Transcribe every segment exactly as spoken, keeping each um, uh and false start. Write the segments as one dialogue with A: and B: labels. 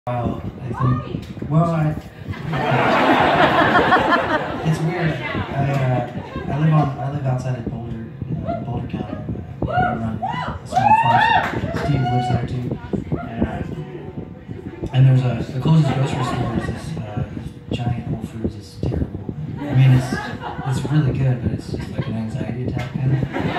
A: Well, I think, well, I, it's weird. I, uh, I live on, I live outside of Boulder, uh, Boulder County. I run a small farm. Steve lives there too. And, uh, and there's a, the closest grocery store is this, uh, this giant Whole Foods. It's terrible. I mean, it's, it's really good, but it's just like an anxiety attack kind of.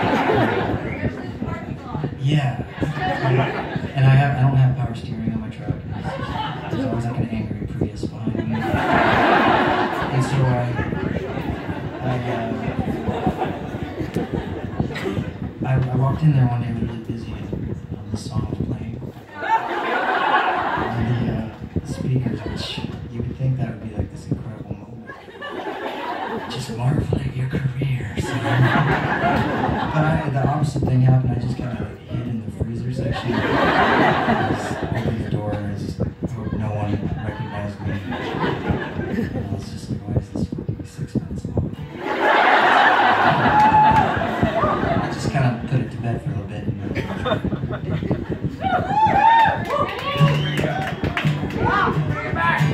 A: Yeah. And I have, I don't have power steering on my truck. There's always like an angry Prius behind me. And so I, I, uh, I, I walked in there one day, it was really busy, and um, this song was playing. And the, uh, the speakers, which you would think that would be like this incredible moment. Just marvel at your career, son. But I, the opposite thing happened. I just kind of like hid in the freezer section. I just opened the door and I just hope no one recognized me. And I was just like, why is this fucking six minutes long? I just kind of put it to bed for a little bit. And, bring it back!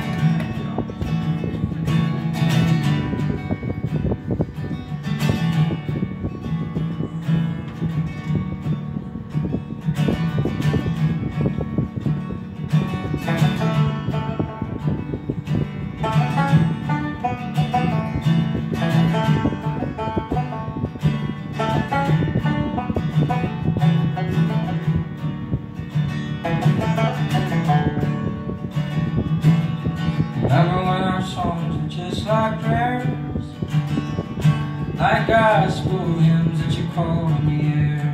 A: Remember when our songs were just like prayers, like gospel hymns that you called in the air.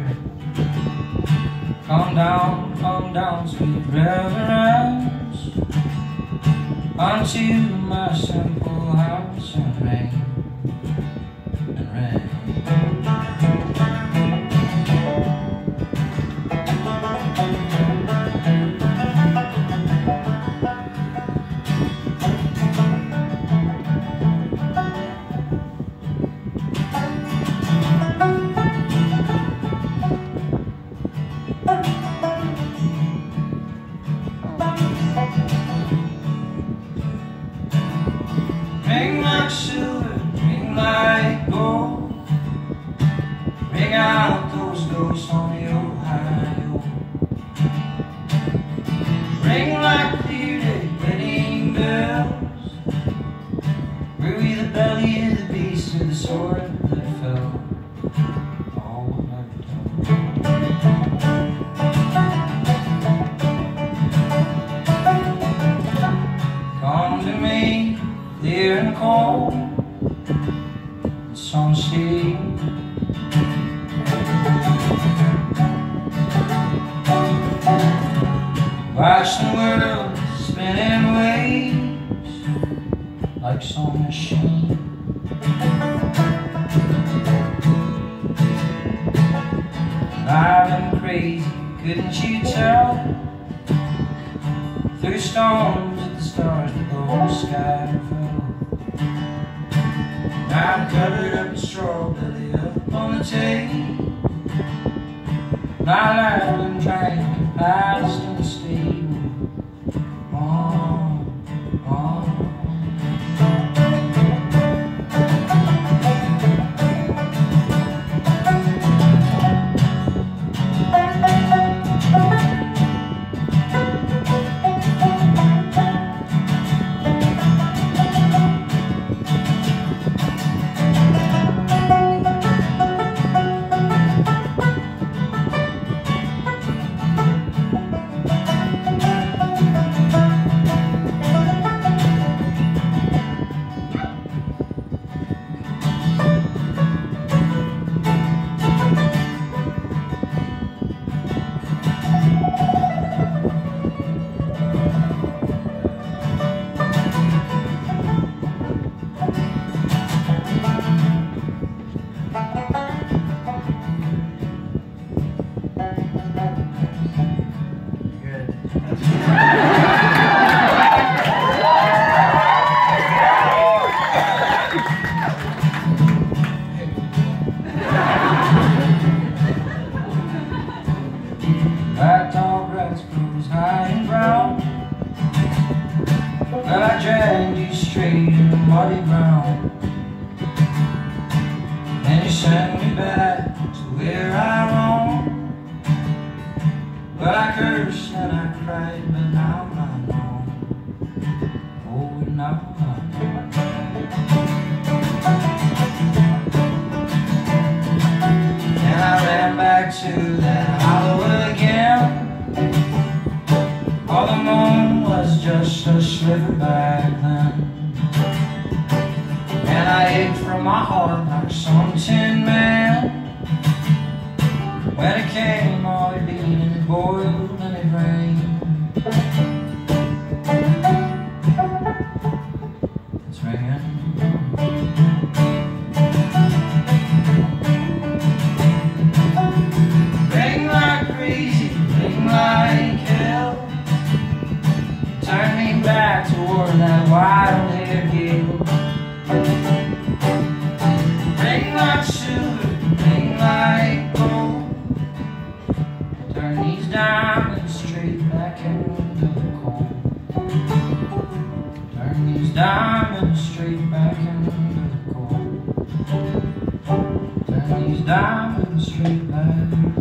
A: Come down, come down, sweet reverence, unto my simple house and rain, and rain. Ring like silver, ring like gold, ring out those ghosts on the Ohio. Ring like clear day wedding bells, bury the belly of the beast with the sword that fell. All will never tell. Come to me, clear and cold, and some sea. Watch the world spinning waves like some machine. I've been crazy, couldn't you tell? Through storms at the stars that the whole sky fell. I'm covered up in straw, belly up on the tape. My life been trying to past in the stable. On, on. Well, I dragged you straight in the muddy ground, and you sent me back to where I roam. Well, I cursed and I cried, but now I know. Oh, now I know. And I ran back to that hollow again. All the moon was just a sliver back then, and I ached from my heart like some tin man. When it came, all it beat and it boiled and it rained. It's ringing. Ring like crazy, ring like hell. Turn me back toward that wild-haired gale. Ring like silver, ring like gold. Turn these diamonds straight back into the cold. Turn these diamonds straight back into the cold. Turn these diamonds straight back.